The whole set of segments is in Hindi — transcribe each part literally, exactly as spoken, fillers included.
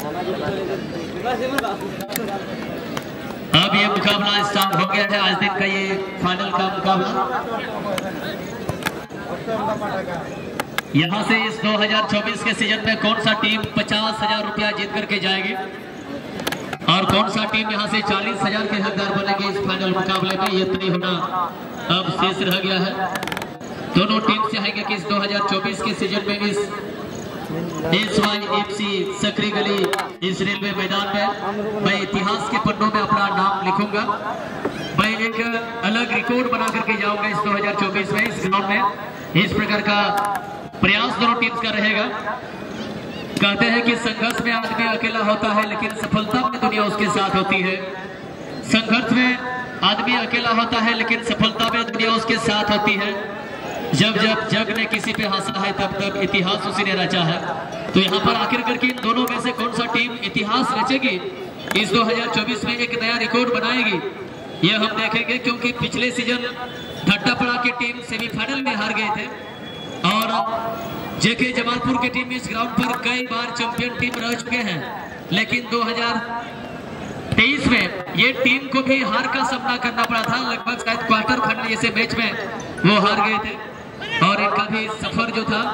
अब ये मुकाबला स्टार्ट हो गया है। आज दिन का ये फाइनल का मुकाबला यहाँ से इस दो हज़ार चौबीस के सीजन में कौन सा टीम पचास हजार रुपया जीत करके जाएगी और कौन सा टीम यहाँ से चालीस हजार के हकदार बनेंगे इस फाइनल मुकाबले में, ये तय होना अब शेष रह गया है। दोनों टीम चाहेंगे कि इस दो हज़ार चौबीस के सीजन में इस एस वाई एफ सी सकरी गली इस रेलवे मैदान में मैं इतिहास के पन्नों में अपना नाम लिखूंगा। मैं एक अलग रिकॉर्ड बना करके जाऊंगा इस दो हज़ार चौबीस में इस ग्राउंड में। इस प्रकार का प्रयास दोनों टीम्स का रहेगा। कहते हैं कि संघर्ष में आदमी अकेला होता है लेकिन सफलता में दुनिया उसके साथ होती है। संघर्ष में आदमी अकेला होता है लेकिन सफलता में दुनिया उसके साथ होती है। जब जब जग ने किसी पे हंसा है तब तब इतिहास उसी ने रचा है। तो यहाँ पर आखिर करके इन दोनों में से कौन सा टीम इतिहास रचेगी, इस दो हज़ार चौबीस में एक नया रिकॉर्ड बनाएगी, यह हम देखेंगे। क्योंकि पिछले सीजन धट्टापड़ा की टीम सेमीफाइनल में हार गए थे और जेके जमालपुर की टीम इस ग्राउंड पर कई बार चैंपियन टीम रह चुके हैं। लेकिन दो हज़ार तेईस में ये टीम को भी हार का सामना करना पड़ा था। लगभग शायद क्वार्टर फाइनल जैसे मैच में वो हार गए थे और इनका भी सफर जो था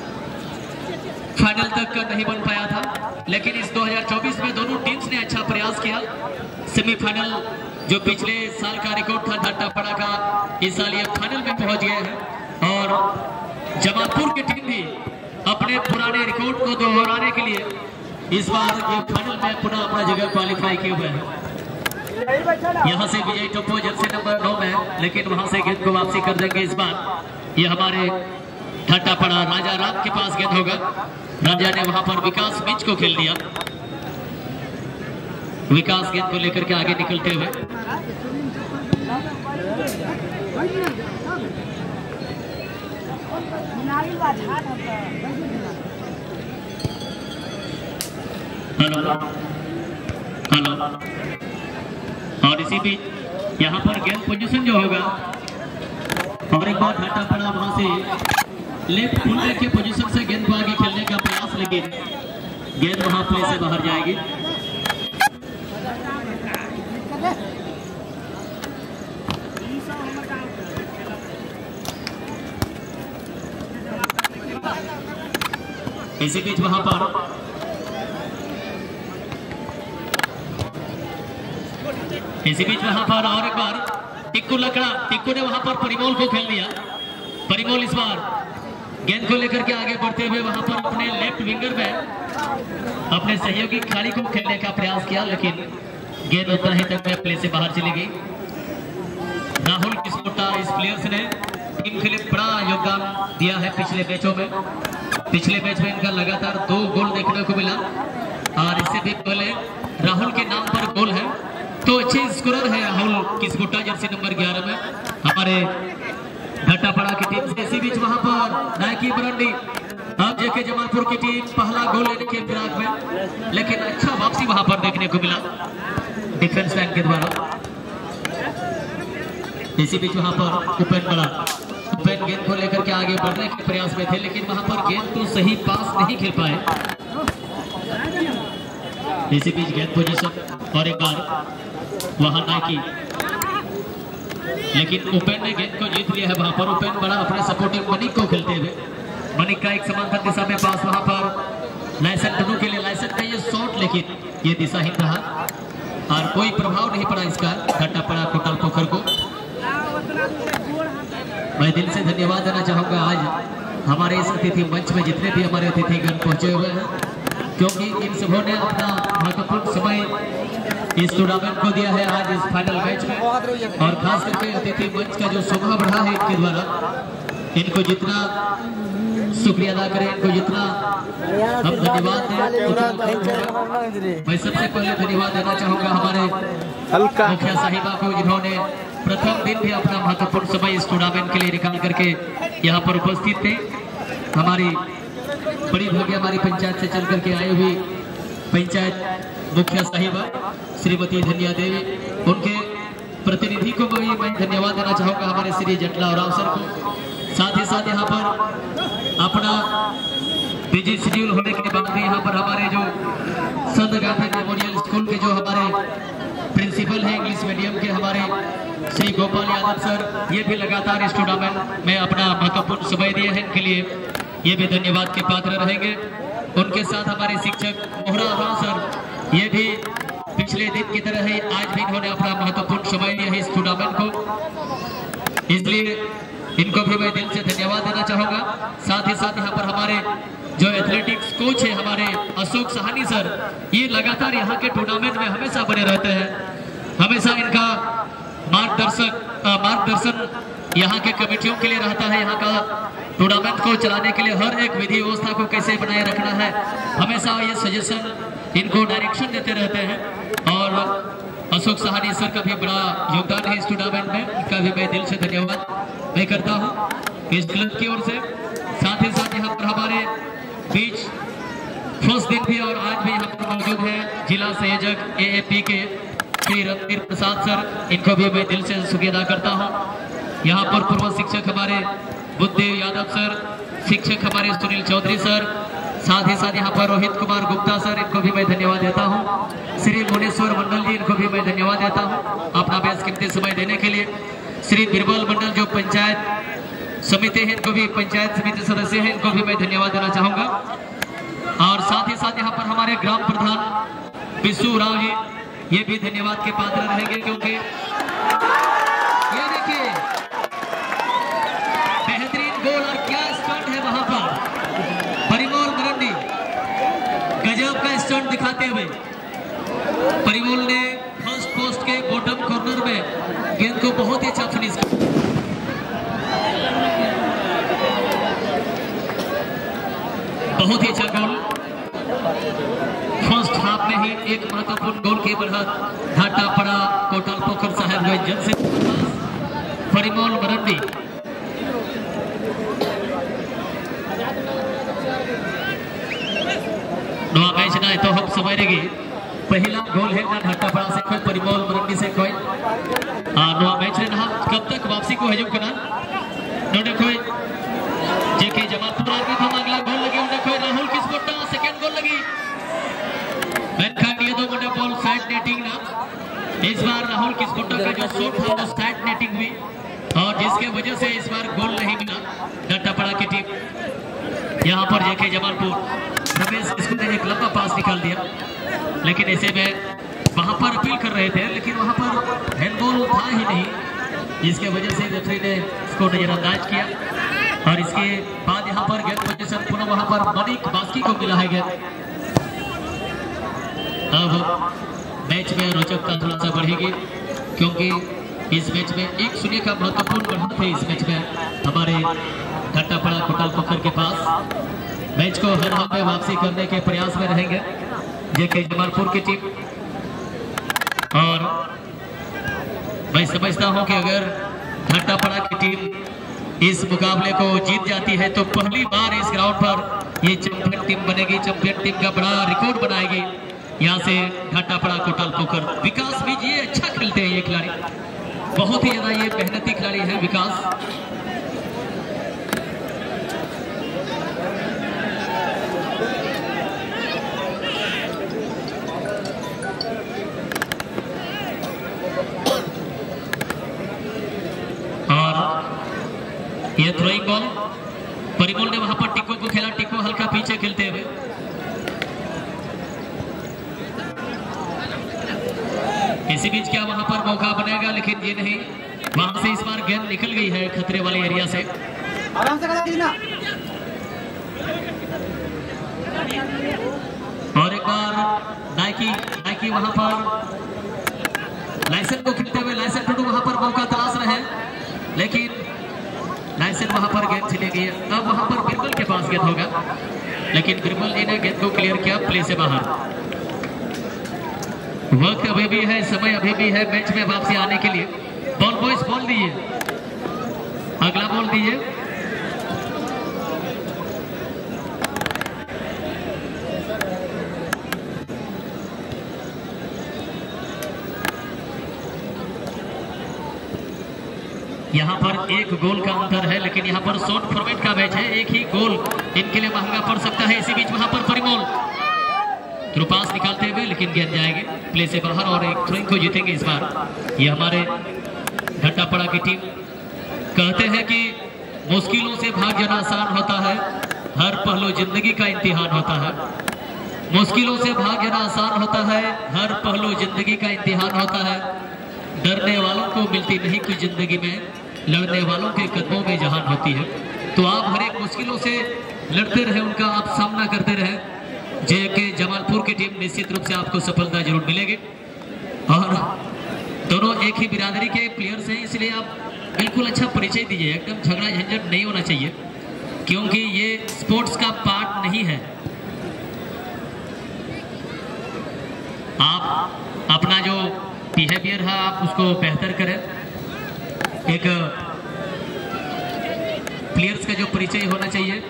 फाइनल तक का नहीं बन पाया था। लेकिन इस दो हज़ार चौबीस में दोनों टीम्स ने अच्छा प्रयास किया। सेमीफाइनल जो पिछले साल का रिकॉर्ड था धट्टापड़ा का, इस साल ये फाइनल में पहुंच गए हैं और जमालपुर की टीम भी अपने पुराने रिकॉर्ड को दोहराने के लिए इस बार ये फाइनल में पुनः अपना जगह क्वालिफाई किए हुए हैं। यहाँ से विजय टोप्पो जर्सी नंबर नौ में, लेकिन वहां से गेंद को वापसी कर देंगे इस बार। ये हमारे धट्टापड़ा राजा राम के पास गेंद होगा। राजा ने वहां पर विकास मिंच को खेल दिया। विकास गेंद को लेकर के आगे निकलते हुए हेलो हेलो और इसी बीच यहाँ पर गेंद पोजीशन जो होगा और एक बार धट्टापड़ा वहां से लेफ्ट फुलबैक के पोजीशन से गेंद को आगे खेलने का प्रयास, लेकिन गेंद वहां प्ले से बाहर जाएगी। इसी बीच वहां पर इसी बीच वहां पर और एक बार टिक्कू लकड़ा टिक्कू ने वहां पर परिमल को खेल दिया। परिमल इस बार गेंद को लेकर के आगे बढ़ते हुए वहां पर अपने लेफ्ट विंगर में अपने सहयोगी खिलाड़ी को खेलने का प्रयास किया, लेकिन गेंद उतना ही तक में प्ले से बाहर चली गई। राहुल किस्मोटा इस प्लेयर्स ने टीम के लिए बड़ा योगदान दिया है पिछले मैचों में। पिछले मैच में इनका लगातार दो गोल देखने को मिला और इससे भी पहले राहुल के नाम पर गोल है, तो अच्छे स्कोरर है राहुल किस्मोटा जर्सी नंबर ग्यारह में हमारे धट्टापड़ा की टीम से। इसी बीच वहां पर नायकी बरंडी अब जेके जमालपुर की टीम पहला गोल लेने के फिराक में, लेकिन अच्छा वापसी वहां पर देखने को मिला डिफेंस लाइन के द्वारा। इसी बीच वहां पर उपेन बड़ा उपेन गेंद को लेकर के आगे बढ़ने के प्रयास में थे, लेकिन वहां पर गेंद तो सही पास नहीं खेल पाए। इसी बीच गेंद पोजीशन और एक बार वहां नायकी, लेकिन उपेन ने गेंद को जीत लिया है। वहां पर उपेन बड़ा अपने सपोर्टिव मनिक को खेलते हुए, मनिक का एक समांतर दिशा में पास वहां पर लाइसेंस टनू के लिए लाइसेंस का ये शॉट, लेकिन ये दिशाहीन रहा और कोई प्रभाव नहीं पड़ा इसका धट्टापड़ा कोटल पोखर को। मैं दिल से धन्यवाद देना चाहूंगा आज हमारे इस अतिथि मंच में जितने भी हमारे अतिथिगण पहुंचे हुए हैं, क्योंकि इन सबों ने अपना महत्वपूर्ण समय इस टूर्नामेंट को दिया है आज इस फाइनल मैच में। और खास करके अतिथि मंच का जो शोभा बढ़ा है इनके द्वारा, इनको जितना शुक्रिया अदा करें, इनको जितना हम धन्यवाद दें। मैं सबसे पहले धन्यवाद देना चाहूंगा हमारे मुखिया साहिबा को, जिन्होंने प्रथम दिन भी अपना महत्वपूर्ण समय इस टूर्नामेंट के लिए निकाल करके यहाँ पर उपस्थित थे। हमारी बड़ी भाग्य हमारी पंचायत से चल करके आई हुई पंचायत मुखिया साहिबा श्रीमती धनिया देवी, उनके प्रतिनिधि को भी मैं धन्यवाद देना चाहूंगा, हमारे श्री जटला और अवसर को। साथ ही साथ यहाँ पर अपना बिजी शेड्यूल होने के बाद भी यहाँ पर हमारे जो संत गांधी मेमोरियल स्कूल के जो हमारे प्रिंसिपल हैं इंग्लिश मीडियम के हमारे श्री गोपाल यादव सर, ये भी लगातार इस टूर्नामेंट में अपना महत्वपूर्ण समय दिए हैं, इनके लिए ये भी धन्यवाद के पात्र रहेंगे। उनके साथ हमारे शिक्षक मोहरा राव सर, ये भी पिछले दिन की तरह ही आज भी इन्होंने अपना महत्वपूर्ण समय दिया है इस टूर्नामेंट को, इसलिए इनको भी मैं दिल से धन्यवाद देना चाहूंगा। साथ ही साथ यहाँ पर हमारे जो एथलेटिक्स कोच है हमारे अशोक सहानी सर, ये लगातार यहाँ के टूर्नामेंट में हमेशा बने रहते हैं, हमेशा इनका मार्गदर्शक मार्गदर्शन यहाँ के कमेटियों के लिए रहता है। यहाँ का टूर्नामेंट को चलाने के लिए हर एक विधि व्यवस्था को कैसे बनाए रखना है, हमेशा ये सजेशन इनको डायरेक्शन देते रहते हैं। और अशोक सहानी सर का भी बड़ा योगदान है इस टूर्नामेंट में, इनका भी मैं दिल से धन्यवाद मैं करता हूँ इस क्लब की ओर से। साथ ही साथ यहाँ पर हमारे बीच फर्स्ट दिन भी और आज भी यहाँ पर मौजूद है जिला संयोजक ए ए पी के श्री रणवीर प्रसाद सर, इनको भी मैं दिल से शुक्रिया अदा करता हूँ। यहाँ पर पूर्व शिक्षक हमारे बुद्धदेव यादव सर, शिक्षक हमारे सुनील चौधरी सर, साथ ही साथ यहाँ पर रोहित कुमार गुप्ता सर, इनको भी मैं धन्यवाद देता हूँ। श्री भुवनेश्वर मंडल जी, इनको भी मैं धन्यवाद देता हूँ अपना बेशकीमती समय देने के लिए। श्री बिरबल मंडल जो पंचायत समिति है, इनको भी पंचायत समिति सदस्य हैं, इनको भी मैं धन्यवाद देना चाहूंगा। और साथ ही साथ यहाँ पर हमारे ग्राम प्रधान विशु राव जी, ये भी धन्यवाद के पात्र रहेंगे, क्योंकि ये देखिए बेहतरीन गोल और क्या स्टंट है वहां पर परिमल मरंडी, गजब का स्टंट दिखाते हुए परिमल ने फर्स्ट पोस्ट के बॉटम कॉर्नर में गेंद को बहुत ही अच्छा फिनिश किया। बहुत ही अच्छा गोल, फर्स्ट हाफ में ही एक महत्वपूर्ण गोल की बढ़त घाटा पड़ा कोटल पोखर साहेब जन से परिमल मरंडी। नवा मैच ना तो हम समझ रहे पहला गोल है ना घाटा पड़ा से कोई परिमल मरंडी से कोई नवा मैच ने ना कब तक वापसी को हजम करना नोडे कोई जेके जमालपुर आदमी हम अगला गोल लगी उन्हें कोई राहुल किस्पोटा सेकंड गोल लगी मैन खा लिए दो मुंडे बॉल साइड नेटिंग ना। इस बार राहुल किस्पोटा का जो शॉट था वो साइड नेटिंग हुई और जिसके वजह से इस बार गोल नहीं मिला घाटापड़ा की टीम। यहाँ पर जेके जमालपुर रमेश इसको एक लंबा पास निकाल दिया, लेकिन ऐसे में वहां पर अपील कर रहे थे, लेकिन वहां पर हैंडबॉल था ही नहीं, जिसके वजह से रेफरी ने इसको नजरअंदाज किया। और इसके बाद यहाँ पर गेंद पोजीशन पुनः वहां पर मनिक बास्की को मिला है गेंद। अब मैच में रोचकता थोड़ा सा बढ़ेगी, क्योंकि इस मैच में एक शून्य का महत्वपूर्ण बढ़त है। इस मैच में हमारे घाटापड़ा कोटाल पोखर के पास मैच को हर हाल में वापसी करने के प्रयास में रहेंगे जेके जमालपुर की टीम। और मैं समझता हूं कि अगर घाटापड़ा की टीम इस मुकाबले को जीत जाती है तो पहली बार इस ग्राउंड पर ये चैंपियन टीम बनेगी, चैंपियन टीम का बड़ा रिकॉर्ड बनाएगी। यहाँ से घाटापड़ा कोटाल पोखर विकास भी ये अच्छा खेलते हैं, ये खिलाड़ी बहुत ही ज्यादा ये मेहनती खिलाड़ी है विकास। और ये थ्रोइंग बॉल परिमल ने वहां पर टिको को खेला, टिको हल्का पीछे खेलते हुए। इसी बीच क्या वहां पर मौका बनेगा, लेकिन ये नहीं, वहां से इस बार गेंद निकल गई है खतरे वाले एरिया से। आराम से और एक बार नाइकी नाइकी वहां पर लाइसेंस को खेलते हुए लाइसेंस टूडू वहां पर मौका तलाश रहे, लेकिन लाइसेंस वहां पर गेंद चली गई। अब वहां पर बिरबल के पास गेंद होगा, लेकिन बिरबल जी ने गेंद को क्लियर किया प्ले से बाहर। वक्त अभी भी है, समय अभी भी है मैच में वापसी आने के लिए। बॉल बॉयज बॉल दीजिए, अगला बॉल दीजिए। यहाँ पर एक गोल का अंतर है, लेकिन यहाँ पर शॉर्ट फॉर्मेट का मैच है, एक ही गोल इनके लिए महंगा पड़ सकता है। इसी बीच वहां पर परिमल थ्रू पास निकालते हुए, लेकिन गेंद जाएगी प्ले से बाहर और एक थ्रोइंग को जीतेंगे इस बार ये हमारे घंटापड़ा की टीम। कहते हैं कि मुश्किलों से भाग जाना आसान होता है, हर पहलू जिंदगी का इम्तिहान होता है। मुश्किलों से भाग जाना आसान होता है, हर पहलू जिंदगी का इम्तिहान होता है। डरने वालों को मिलती नहीं कोई जिंदगी में, लड़ने वालों के कदमों में जहान होती है। तो आप हर एक मुश्किलों से लड़ते रहे, उनका आप सामना करते रहे। जे के जमालपुर की टीम निश्चित रूप से आपको सफलता जरूर मिलेगी। और दोनों एक ही बिरादरी के प्लेयर्स हैं, इसलिए आप बिल्कुल अच्छा परिचय दीजिए। एकदम झगड़ा झंझट नहीं होना चाहिए, क्योंकि ये स्पोर्ट्स का पार्ट नहीं है। आप अपना जो बिहेवियर है आप उसको बेहतर करें। एक प्लेयर्स का जो परिचय होना चाहिए,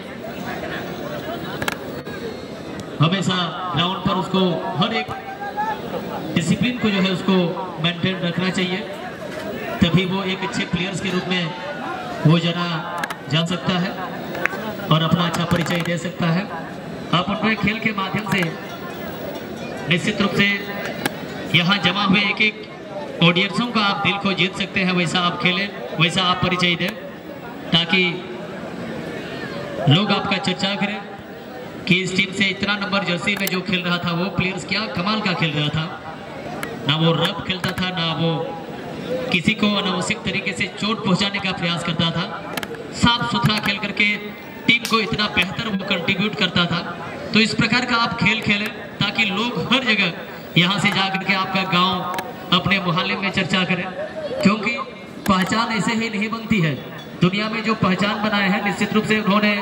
हमेशा ग्राउंड पर उसको हर एक डिसिप्लिन को जो है उसको मेंटेन रखना चाहिए, तभी वो एक अच्छे प्लेयर्स के रूप में वो जना जा सकता है और अपना अच्छा परिचय दे सकता है। आप अपने खेल के माध्यम से निश्चित रूप से यहाँ जमा हुए एक एक ऑडियंसों का आप दिल को जीत सकते हैं। वैसा आप खेलें, वैसा आप परिचय दें, ताकि लोग आपका चर्चा करें कि इस टीम से इतना नंबर जर्सी में जो खेल रहा था वो प्लेयर्स क्या कमाल का खेल रहा था। ना वो रब खेलता था, ना वो किसी को अनावश्यक तरीके से चोट पहुंचाने का प्रयास करता था। साफ सुथरा खेल करके टीम को इतना बेहतर वो कंट्रीब्यूट करता था। तो इस प्रकार का आप खेल खेलें ताकि लोग हर जगह यहाँ से जाकर के आपका गांव अपने मोहल्ले में चर्चा करें, क्योंकि पहचान ऐसे ही नहीं बनती है। दुनिया में जो पहचान बनाए हैं निश्चित रूप से उन्होंने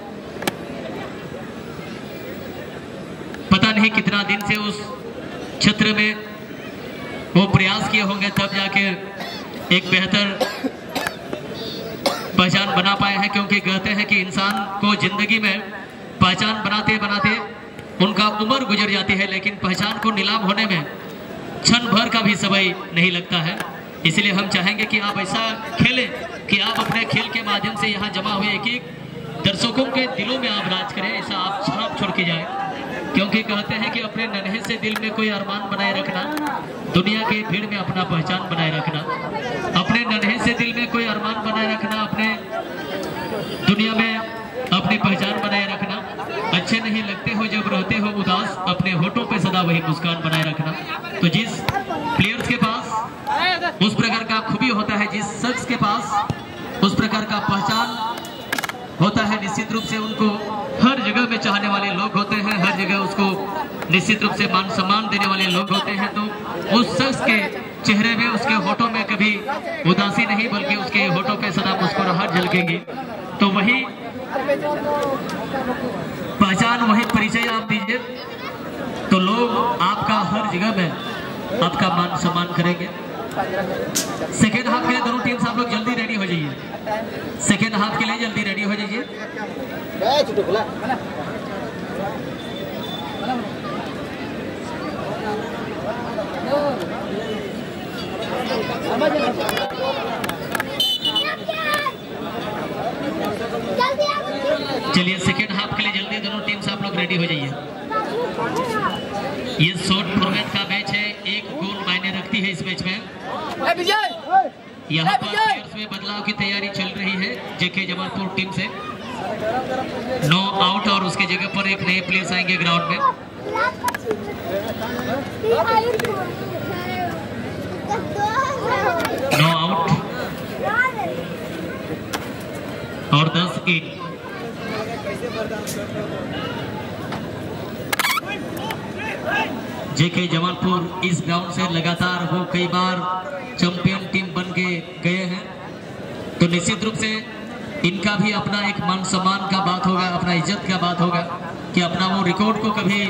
पता नहीं कितना दिन से उस क्षेत्र में वो प्रयास किए होंगे, तब जाके एक बेहतर पहचान बना पाए हैं। क्योंकि कहते हैं कि इंसान को जिंदगी में पहचान बनाते बनाते उनका उम्र गुजर जाती है, लेकिन पहचान को नीलाम होने में क्षण भर का भी समय नहीं लगता है। इसलिए हम चाहेंगे कि आप ऐसा खेलें कि आप अपने खेल के माध्यम से यहाँ जमा हुए एक एक दर्शकों के दिलों में आप राज करें, ऐसा आप छाप छोड़ के जाए। क्योंकि कहते हैं कि अपने नन्हे से दिल में कोई अरमान बनाए रखना, दुनिया के भीड़ में अपना पहचान बनाए रखना। अपने नन्हे से दिल में कोई अरमान बनाए रखना, अपने दुनिया में अपनी पहचान बनाए रखना। अच्छे नहीं लगते हो जब रहते हो उदास, अपने होठों पे सदा वही मुस्कान बनाए रखना। तो जिस प्लेयर्स के पास उस प्रकार का खूबी होता है, जिस शख्स के पास उस प्रकार का पहचान होता है, निश्चित रूप से उनको हर जगह में चाहने वाले लोग होते हैं, हर जगह उसको निश्चित रूप से मान सम्मान देने वाले लोग होते हैं। तो उस शख्स के चेहरे में, उसके होठों में कभी उदासी नहीं, बल्कि उसके होठों पे सदा मुस्कुराहट झलकेगी। तो वही पहचान, वही परिचय आप दीजिए, तो लोग आपका हर जगह में आपका मान सम्मान करेंगे। सेकेंड हाफ के लिए दोनों टीम से आप लोग जल्दी रेडी हो जाइए। सेकेंड हाफ के लिए जल्दी रेडी हो जाइए। चलिए सेकेंड हाफ के लिए जल्दी दोनों टीम से आप लोग रेडी हो जाइए। ये शॉर्ट फॉर्मेट का मैच है, एक गोल मायने रखती है इस मैच में। यहाँ पर प्लेयर्स में बदलाव की तैयारी चल रही है जेके जमालपुर टीम से। नो आउट और उसके जगह पर एक नए प्लेयर्स आएंगे ग्राउंड में। नो आउट और दस इन। जेके जमालपुर इस ग्राउंड से लगातार वो कई बार चैंपियन टीम बन के गए हैं, तो निश्चित रूप से इनका भी अपना एक मान सम्मान का बात होगा, अपना इज्जत का बात होगा कि अपना वो रिकॉर्ड को कभी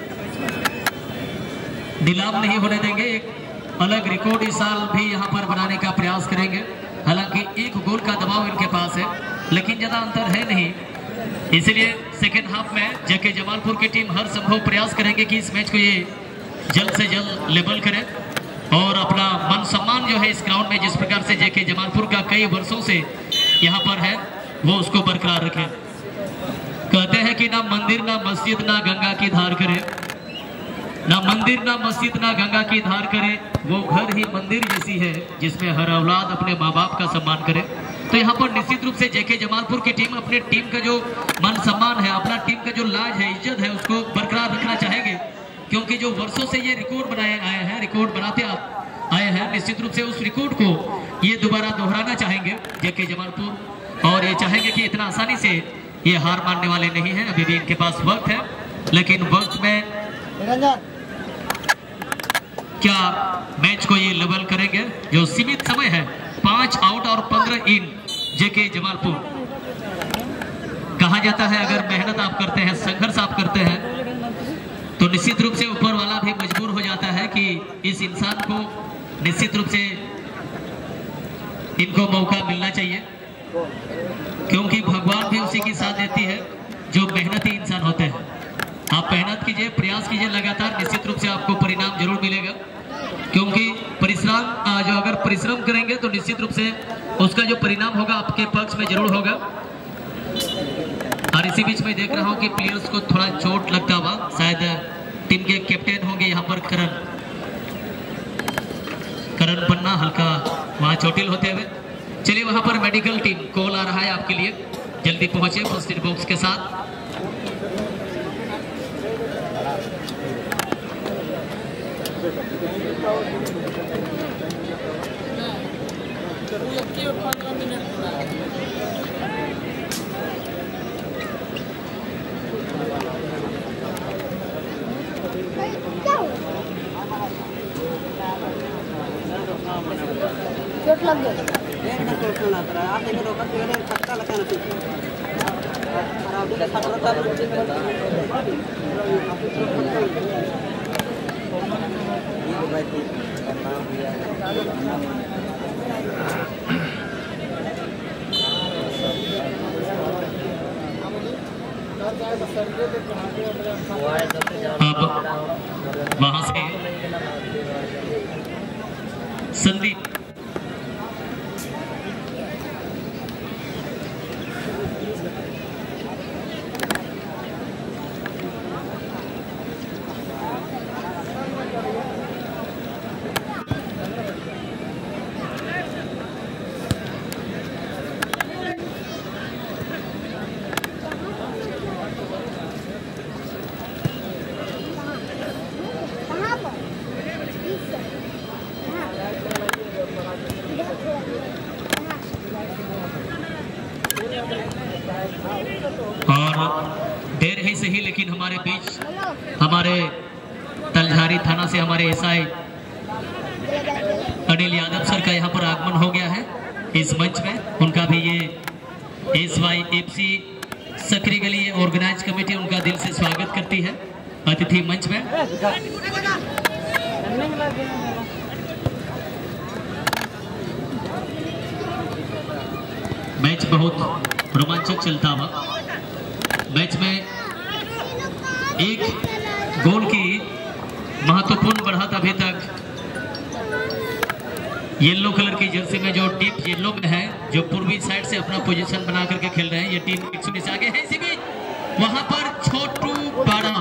नीलाम नहीं होने देंगे। एक अलग रिकॉर्ड इस साल भी यहाँ पर बनाने का प्रयास करेंगे। हालांकि एक गोल का दबाव इनके पास है, लेकिन ज्यादा अंतर है नहीं। इसलिए सेकेंड हाफ में जेके जमालपुर की टीम हर संभव प्रयास करेंगे कि इस मैच को ये जल्द से जल्द लेवल करें और अपना मान सम्मान जो है इस ग्राउंड में जिस प्रकार से जेके जमालपुर का कई वर्षों से यहाँ पर है, वो उसको बरकरार रखें। कहते हैं कि ना मंदिर ना मस्जिद ना गंगा की धार करे, ना मंदिर ना मस्जिद ना गंगा की धार करे, वो घर ही मंदिर जैसी है जिसमें हर औलाद अपने माँ बाप का सम्मान करे। तो यहाँ पर निश्चित रूप से जेके जमालपुर की टीम अपने टीम का जो मान सम्मान है, अपना टीम का जो लाज है, इज्जत है, उसको बरकरार रखना चाहेंगे, क्योंकि जो वर्षों से ये रिकॉर्ड बनाए आए हैं, रिकॉर्ड बनाते आए हैं, निश्चित रूप से उस रिकॉर्ड को ये दोबारा दोहराना चाहेंगे जेके जमालपुर, और ये चाहेंगे कि इतना आसानी से ये हार मानने वाले नहीं हैं। अभी भी इनके पास वक्त है, लेकिन वक्त में क्या मैच को ये लेवल करेंगे। जो सीमित समय है, पांच आउट और पंद्रह इन जेके जमालपुर। कहा जाता है अगर मेहनत आप करते हैं, संघर्ष आप करते हैं, तो निश्चित रूप से ऊपर वाला भी मजबूर हो जाता है कि इस इंसान को निश्चित रूप से इनको मौका मिलना चाहिए, क्योंकि भगवान भी उसी की साथ देती है जो मेहनती इंसान होते हैं। आप मेहनत कीजिए, प्रयास कीजिए लगातार, निश्चित रूप से आपको परिणाम जरूर मिलेगा, क्योंकि परिश्रम जो अगर परिश्रम करेंगे तो निश्चित रूप से उसका जो परिणाम होगा आपके पक्ष में जरूर होगा। और इसी बीच में देख रहा हूं कि प्लेयर्स को थोड़ा चोट लगता हुआ, शायद टीम के कैप्टन होंगे यहाँ पर करण करण पन्ना, हल्का वहां चोटिल होते हुए। चलिए वहां पर मेडिकल टीम कॉल आ रहा है आपके लिए, जल्दी पहुंचे फर्स्ट एड बॉक्स के साथ। चोट लग गया अब वहां से संदीप और देर ही सही, लेकिन हमारे बीच हमारे तलझारी थाना से हमारे एसआई अनिल यादव सर का यहाँ पर आगमन हो गया है इस मंच में। उनका भी ये एस वाई एफ सी सकरी गली ऑर्गेनाइज कमेटी उनका दिल से स्वागत करती है अतिथि मंच में। मैच बहुत रोमांचक चलता हुआ, मैच में एक गोल की महत्वपूर्ण बढ़त अभी तक येलो कलर की जर्सी में, जो डीप येलो में है, जो पूर्वी साइड से अपना पोजीशन बना करके खेल रहे हैं, ये टीम एक सौ से आगे है। इसी बीच वहां पर छोटू बाड़ा,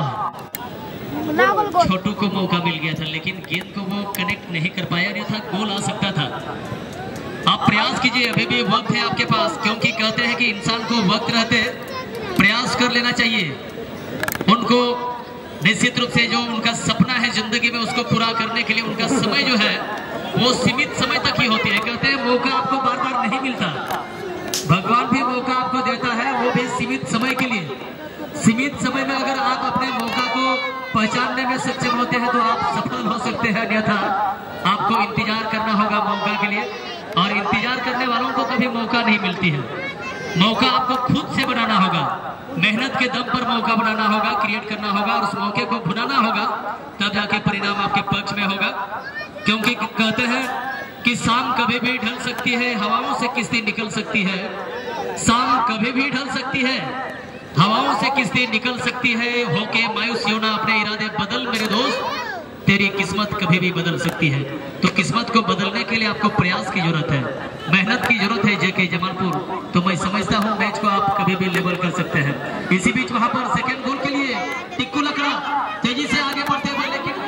छोटू को मौका मिल गया था, लेकिन गेंद को वो कनेक्ट नहीं कर पाया, नहीं था गोल आ सकता था। आप प्रयास कीजिए, अभी भी वक्त है आपके पास, क्योंकि कहते हैं कि इंसान को वक्त रहते प्रयास कर लेना चाहिए। उनको निश्चित रूप से जो उनका सपना है जिंदगी में, उसको पूरा करने के लिए उनका समय जो है वो सीमित समय तक ही होती है। कहते हैं मौका आपको बार बार नहीं मिलता, भगवान भी मौका आपको देता है, वो भी सीमित समय के लिए। सीमित समय में अगर आप अपने मौका को पहचानने में सक्षम होते हैं तो आप सफल हो सकते हैं, अन्यथा आपको इंतजार करना होगा मौका के लिए, और इंतजार करने वालों को कभी मौका नहीं मिलती है। मौका आपको खुद से बनाना होगा, मेहनत के दम पर मौका बनाना होगा, क्रिएट करना होगा, और उस मौके को भुनाना होगा, तब जाके परिणाम आपके पक्ष में होगा। क्योंकि कहते हैं कि शाम कभी भी ढल सकती है, हवाओं से किश्ती निकल सकती है। शाम कभी भी ढल सकती है, हवाओं से किश्ती निकल सकती है। होके मायूस होना, अपने इरादे बदल मेरे दोस्त, तेरी किस्मत कभी भी बदल सकती है। तो किस्मत को बदलने के लिए आपको प्रयास की जरूरत है, मेहनत की जरूरत है जेके जमालपुर। तो मैं समझता हूं मैच को आप कभी भी लेवल कर सकते हैं। इसी बीच वहां पर सेकंड गोल के लिए टिक्कू लकड़ा तेजी से आगे बढ़ते हुए, लेकिन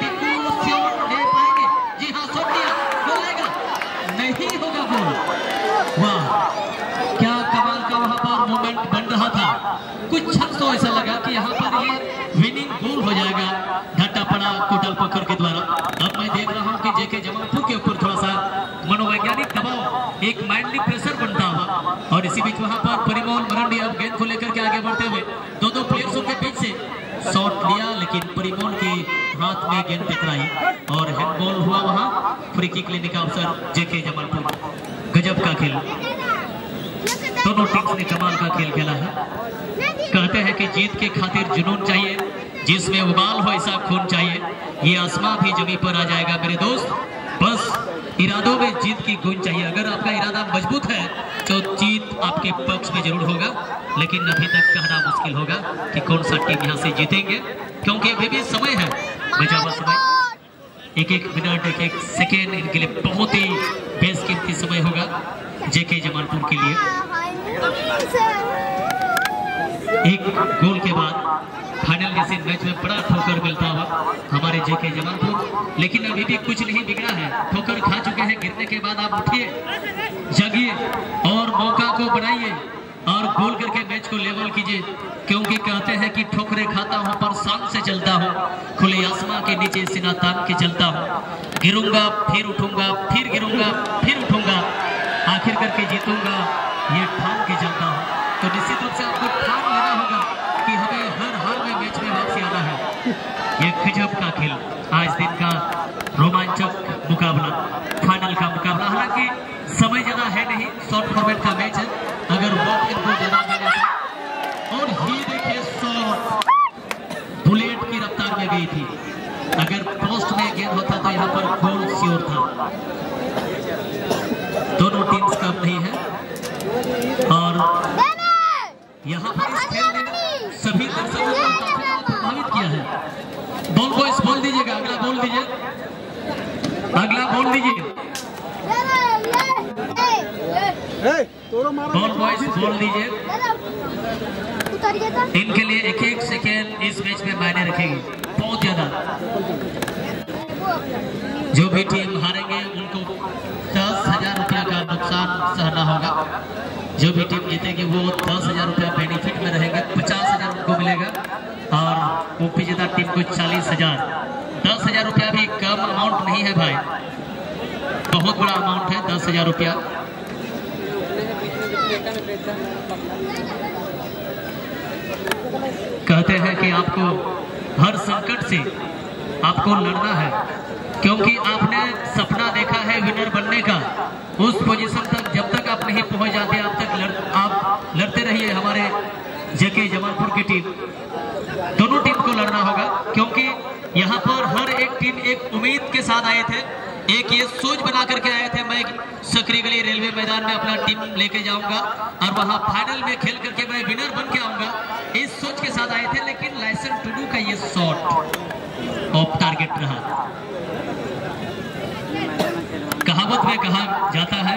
दल पकड़ के द्वारा। अब मैं देख रहा हूँ कि जेके जमालपुर के ऊपर थोड़ा सा मनोवैज्ञानिक दबाव, एक माइंडली प्रेशर बनता हुआ, और इसी बीच वहां पर परिमल मरंडी अब गेंद को लेकर के आगे बढ़ते हुए दो दो प्लेयर्सों के बीच से शॉट लिया, लेकिन परिमल के हाथ में गेंद टकराई और हैंडबॉल हुआ। वहां फ्री किक लेने का अवसर जेके जमालपुर। गजब का खेल, दोनों टीम्स ने कमाल का खेल खेला है। कहते हैं कि जीत के खातिर जुनून चाहिए, जिसमें उबाल हो ऐसा खून चाहिए। ये आसमां भी जमी पर आ जाएगा मेरे दोस्त, बस इरादों में जीत की गूंज चाहिए। अगर आपका इरादा मजबूत है तो जीत आपके पक्ष में जरूर होगा, लेकिन अभी तक कहना मुश्किल होगा कि कौन सा टीम यहाँ से जीतेंगे, क्योंकि अभी भी समय है, बचा हुआ समय, एक एक मिनट एक एक सेकेंड इनके लिए बहुत ही बेशकीमती समय होगा जेके जमालपुर के लिए। एक गोल के बाद फाइनल जैसे मैच में बड़ा ठोकर मिलता हुआ हमारे जेके जमालपुर, लेकिन अभी भी कुछ नहीं बिगड़ा है। ठोकर खा चुके हैं, गिरने के बाद आप उठिए, जगिए और मौका को बनाइए और गोल करके मैच को लेवल कीजिए, क्योंकि कहते हैं कि ठोकरे खाता हूं पर शान से चलता हूं, खुले आसमां के नीचे सीना तान के चलता हूं, गिरूंगा फिर उठूंगा, फिर गिरूंगा फिर उठूंगा, आखिर करके जीतूंगा, ये ठान के चलता हूं। तो निश्चित रूप से आपको ठान लेना होगा कि हमें हर हाल में मैच में वापसी आना है। ये गजब का खेल, आज दिन का रोमांचक मुकाबला, फाइनल का मुकाबला। हालांकि समय ज्यादा है नहीं, शॉर्ट फॉर्मेट का मैच है, अगर वॉक इनको ज्यादा मिला और ये देखिए शॉट बुलेट की रफ्तार में गई थी, अगर पोस्ट में गेंद होता तो यहाँ पर गोल श्योर था। दोनों टीम्स कम नहीं है और यहाँ पर इस खेल ने सभी दर्शकों को प्रभावित किया है। बॉल बॉयज बोल दीजिएगा, अगला बोल दीजिए, अगला बोल दीजिए, बॉल बॉयज बोल दीजिए। इनके लिए एक एक सेकेंड इस मैच में मायने रखेगी बहुत ज्यादा। जो भी टीम हारेंगे उनको दस हजार रुपया का नुकसान सहना होगा, जो भी टीम जीतेगी वो दस हजार रुपया बेनिफिट में रहेंगे, पचास हजार उनको मिलेगा और वो विजेता टीम को चालीस हजार। दस हजार रुपया भी कम अमाउंट नहीं है भाई, बहुत बड़ा अमाउंट है दस हजार रुपया। कहते हैं कि आपको हर संकट से आपको लड़ना है, क्योंकि आपने सपना देखा है विनर बनने का, उस पोजीशन तक जब तक आप नहीं पहुंच जाते आप तक लड़, आप लड़ते रहिए। हमारे जेके जमालपुर की टीम, दोनों टीम को लड़ना होगा, क्योंकि यहाँ पर हर एक टीम एक उम्मीद के साथ आए थे, एक ये सोच बना करके आए थे, मैं सकरीगली रेलवे मैदान में अपना टीम लेके जाऊंगा और वहां फाइनल में खेल करके मैं विनर बन के आऊंगा, इस सोच के साथ आए थे। लेकिन लाइसेंस टू डू का ये शॉट ऑफ टारगेट रहा। कहावत में कहा जाता है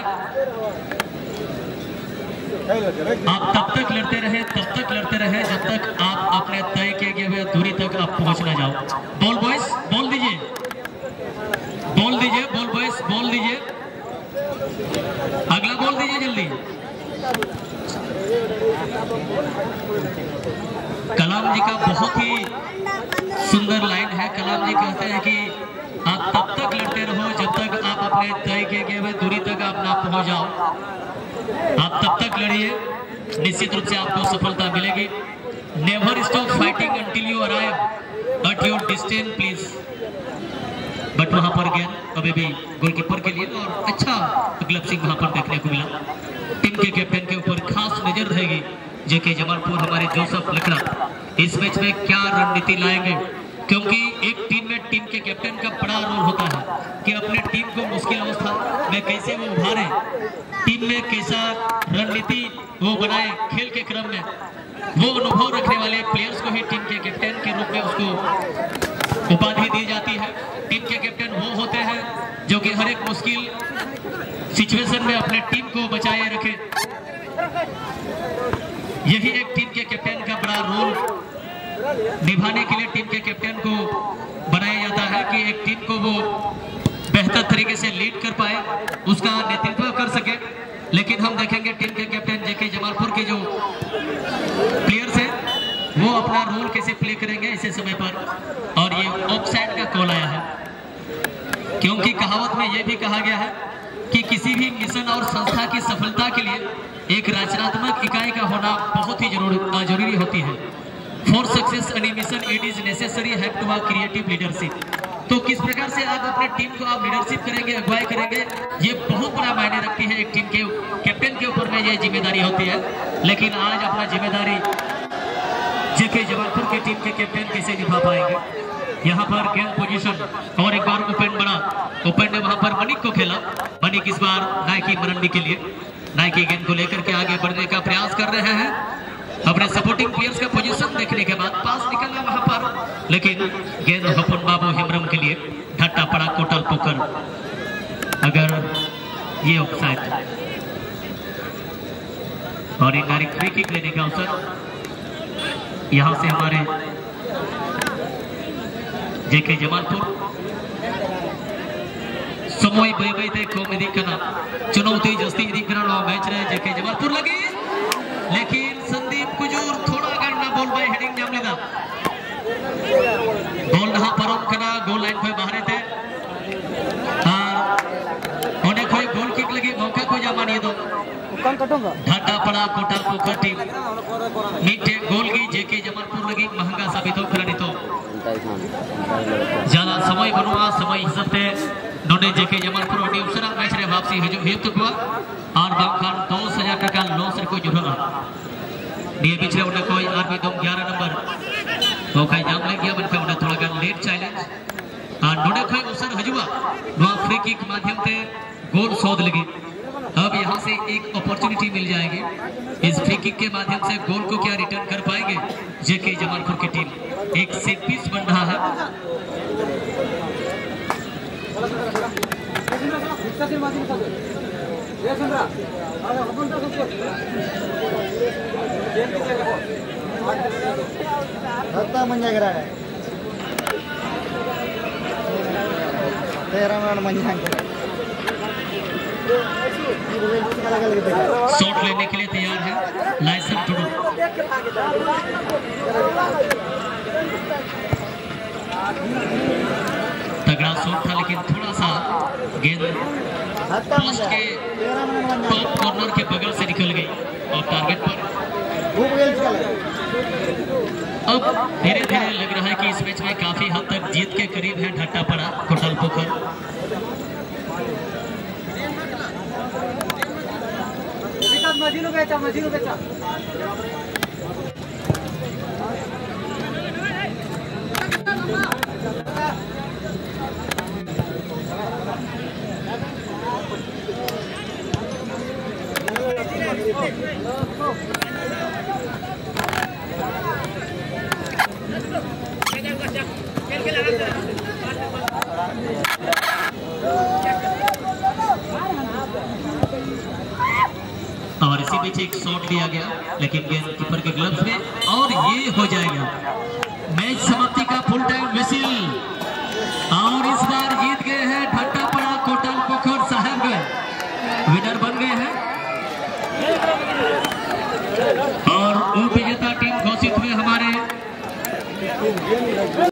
आप तब तक लड़ते रहे तब तक लड़ते रहे जब तक आप अपने तय किए हुए दूरी तक आप पहुंच ना जाओ। बॉल बॉयज बोल दीजिए, बोल दीजिए, बॉल बॉयज बोल दीजिए, अगला बोल दीजिए जल्दी। कलाम जी का बहुत ही सुंदर लाइन है। कलाम जी कहते हैं कि आप तब तक लड़ते रहो जब तक आप अपने तय किए हुए दूरी तक आप ना पहुंच जाओ। आप तब तक लड़िए, निश्चित रूप से आपको सफलता मिलेगी। Never stop fighting until you arrive at your destination please. But वहां पर गेंद अभी भी गोलकीपर के लिए और अच्छा ग्लब्सिंग वहां पर देखने को मिला। टीम के कैप्टन के ऊपर खास नजर रहेगी जेके जमालपुर, हमारे जोसेफ लकड़ा इस मैच में क्या रणनीति लाएंगे, क्योंकि एक टीम में टीम के कैप्टन का बड़ा रोल होता है कि अपने टीम को मुश्किल अवस्था में कैसे वो उभारे, टीम में कैसा रणनीति वो बनाए। खेल के क्रम में वो अनुभव रखने वाले प्लेयर्स को ही टीम के कैप्टन के रूप में उसको उपाधि दी जाती है। टीम के कैप्टन वो होते हैं जो कि हर एक मुश्किल सिचुएशन में अपने टीम को बचाए रखे। यही एक टीम के कैप्टन का बड़ा रोल निभाने के लिए टीम के कैप्टन को बनाया जाता है कि एक टीम को वो बेहतर तरीके से लीड कर पाए, उसका नेतृत्व कर सके। लेकिन हम देखेंगे टीम के कैप्टन जेके जमालपुर के जो प्लेयर्स हैं वो अपना रोल कैसे प्ले करेंगे ऐसे समय पर। और ये ऑफसाइड का कॉल आया है, क्योंकि कहावत में यह भी कहा गया है कि किसी भी मिशन और संस्था की सफलता के लिए एक रचनात्मक इकाई का होना बहुत ही जरूरी जरूरी होती है। For success any mission it is necessary have to a creative leadership. तो किस प्रकार से आप अपने टीम को आप लीडरशिप करेंगे, अगुवाई करेंगे, ये बहुत बड़ा मायने रखती है। एक टीम के कैप्टन के ऊपर में ये जिम्मेदारी होती है। लेकिन आज अपना जिम्मेदारी जेके जमालपुर की टीम के कैप्टन कैसे निभा पाएंगे। यहाँ पर गेंद पोजीशन और एक बार ओपन बना, ओपन ने वहां पर मनिक को खेला। मनिक इस बार नाइकी मरंडी के लिए, नाइकी गेंद को लेकर के आगे बढ़ने का प्रयास कर रहे हैं। अपने सपोर्टिंग प्लेयर्स का पोजीशन देखने के बाद पास निकलना वहां पर, लेकिन गेंद हपुन बाबू हिमरम के लिए ढट्टा पड़ा कोटल पोकर। अगर ये ऑफसाइड और इनडायरेक्ट फ्री किक लेने का अवसर यहां से हमारे जेके जमालपुर समय बई बई ते कम इदी कना चुनौती जस्ती इदी करना मैच रे जेके जमालपुर लगी। लेकिन संदीप कुजूर थोड़ा करना बॉल बाय हेडिंग नाम लेदा बॉल नहा परम कना गोल लाइन पे बाहर थे और ओने कोई गोल किक लगी मौका को जमान ये दो ढाटा पड़ा कोटल पोखर टीम मीठे गोल की जेके जमालपुर लगी महंगा साबित हो फिर तो ज्यादा समय बनवा समय हिसाब से नोने जेके जमालपुर और उसरा मैच रे वापसी हिजु हित हुआ और बाखान दस हजार टका लॉस रे को जुड़ना दिए पिछले उन्हें कोई आर भी दम ग्यारह नंबर तो कई जाम ले गया बनके उन्हें थोड़ा गन लेट चैलेंज और नोने कोई उसर हजुआ वा फ्री किक माध्यम से गोल शोध लगी। अब यहां से एक अपॉर्चुनिटी मिल जाएगी। इस फ्री किक के माध्यम से गोल को क्या रिटर्न कर पाएंगे जेके जमालपुर की टीम। एक सेट पीस बन रहा है। शॉट लेने के लिए तैयार है लाइसन टुडू। तगड़ा शॉट था लेकिन थोड़ा सा गेंद पोस्ट के टॉप कॉर्नर के बगल से निकल गई और टारगेट पर। अब धीरे धीरे लग रहा है कि इस मैच में काफी हद तक जीत के करीब है ढट्टा पड़ा कोटल पोखर। मजीनो बेचा मजीनो बेचा और इसी बीच एक शॉट दिया गया लेकिन गेंद कीपर के ग्लव्स में और ये हो जाएगा मैच समाप्ति का फुल टाइम विसिल।